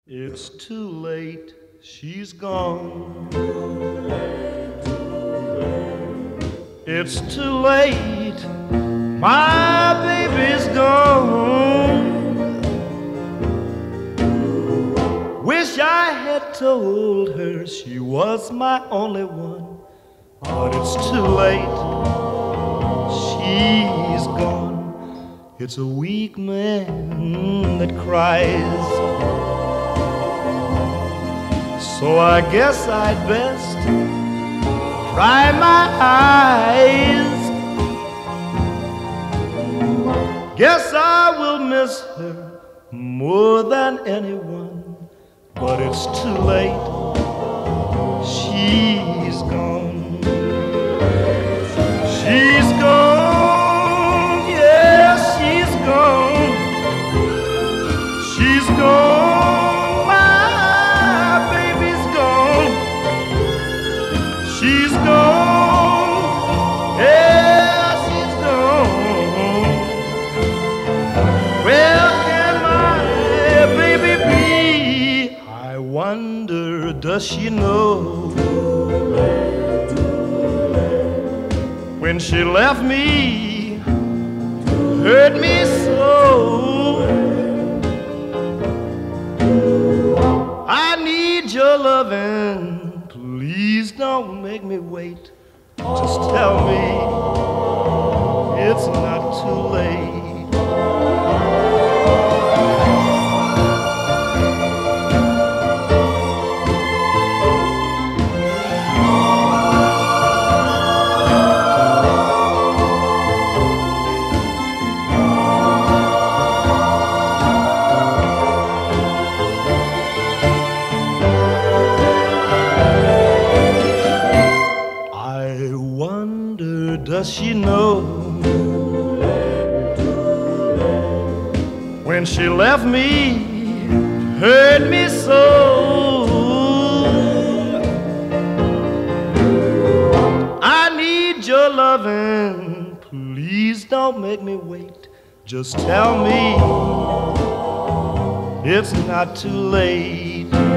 It's too late, she's gone. It's too late, my baby's gone. Wish I had told her she was my only one, but it's too late, she's gone. It's a weak man that cries, so I guess I'd best dry my eyes. Guess I will miss her more than anyone, but it's too late, she's gone. She's gone, yes, she's gone. She's gone, my baby's gone. She's gone, yeah, she's gone. Where can my baby be? I wonder, does she know? When she left me, hurt me so. I need your loving, please don't make me wait. Just tell me it's not too late. I wonder, does she know? When she left me, hurt me so. I need your loving, please don't make me wait. Just tell me it's not too late.